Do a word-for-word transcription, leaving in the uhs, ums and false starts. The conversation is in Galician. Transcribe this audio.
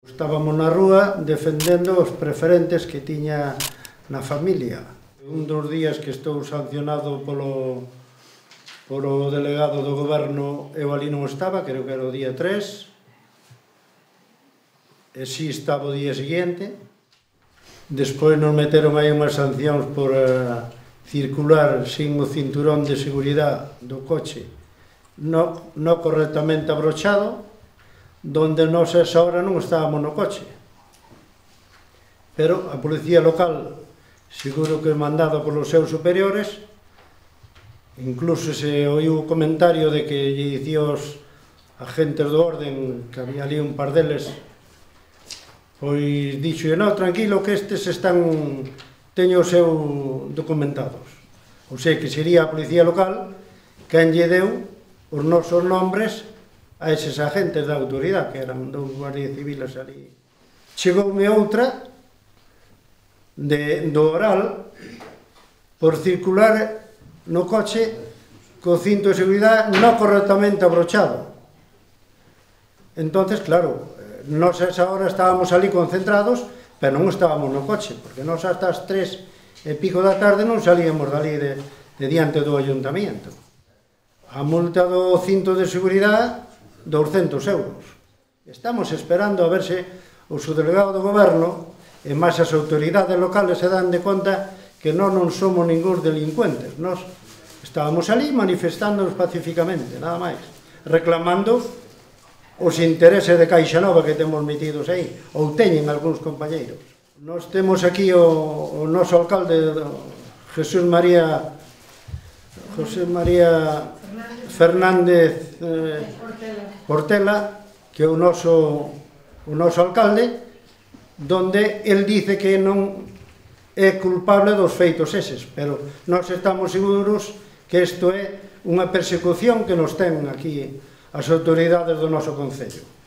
Estábamos na rúa defendendo os preferentes que tiña na familia. Un dos días que estou sancionado polo, polo delegado do goberno, eu ali non estaba, creo que era o día tres, e si estaba o día seguinte. Despois nos meteron aí unhas sancións por uh, circular sin o cinturón de seguridade do coche no, no correctamente abrochado, donde nós a esa hora non estábamos no coche. Pero a policía local, seguro que mandada polos seus superiores, incluso se oiu o comentario de que lle dicía os agentes do orden, que había ali un par deles, pois dixo, no, tranquilo, que estes están, teño o seu documentados. Ou sei que sería a policía local quen lle deu os nosos nombres a eses agentes da autoridade, que eran dous guardias civiles ali. Chegoume outra de, do oral por circular no coche co cinto de seguridade non correctamente abrochado. Entonces, claro, nós a esa hora estábamos ali concentrados, pero non estábamos no coche, porque nós hasta as tres e pico da tarde non salíamos dali de, de diante do ayuntamiento. A multa do cinto de seguridade, douscentos euros. Estamos esperando a ver se o subdelegado do goberno e máis as autoridades locales se dan de conta que non non somos ningún delincuentes. Nós estábamos ali manifestándonos pacíficamente, nada máis, reclamando os intereses de Caixa Nova que temos metidos aí, ou teñen algúns compañeiros. Nós temos aquí o, o noso alcalde, Jesús María José María Fernández eh, Portela, que é o noso, o noso alcalde, donde el dice que non é culpable dos feitos eses, pero nós estamos seguros que isto é unha persecución que nos ten aquí as autoridades do noso concello.